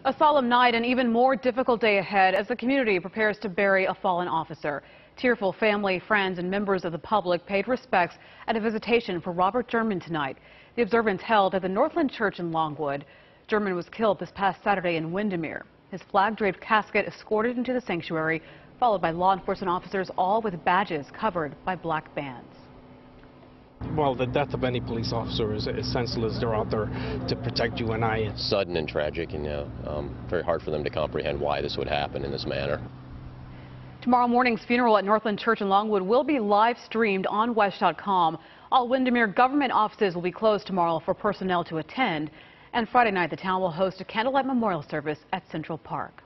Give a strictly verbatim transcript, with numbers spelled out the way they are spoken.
A solemn night and even more difficult day ahead as the community prepares to bury a fallen officer. Tearful family, friends, and members of the public paid respects at a visitation for Robert German tonight. The observance held at the Northland Church in Longwood. German was killed this past Saturday in Windermere. His flag-draped casket escorted into the sanctuary, followed by law enforcement officers, all with badges covered by black bands. Well, the death of any police officer is, is senseless. They're out there to protect you and I. It's sudden and tragic, and uh, um, very hard for them to comprehend why this would happen in this manner. Tomorrow morning's funeral at Northland Church in Longwood will be live streamed on wesh dot com. All Windermere government offices will be closed tomorrow for personnel to attend. And Friday night, the town will host a candlelight memorial service at Central Park.